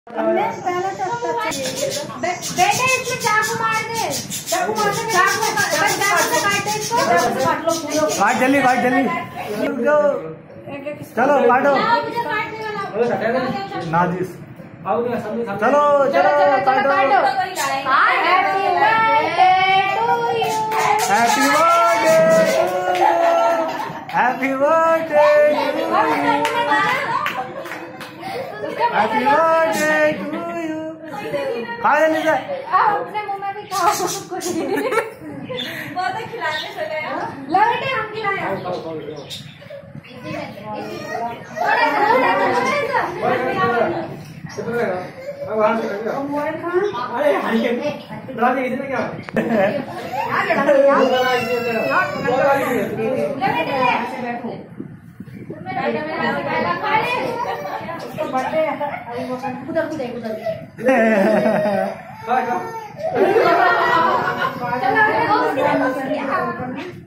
बेटे इसमें चाकू मार दे, चाकू मार दे, काट दे इसको, काट जल्दी चलो काटो नाजिस चलो काटो। Happy birthday to you. खा जल्दी से। अपने मुंह में भी खाओ कुछ। बहुत खिलाने चले हैं। लो बेटे हम खिलाएं। अरे क्या उधर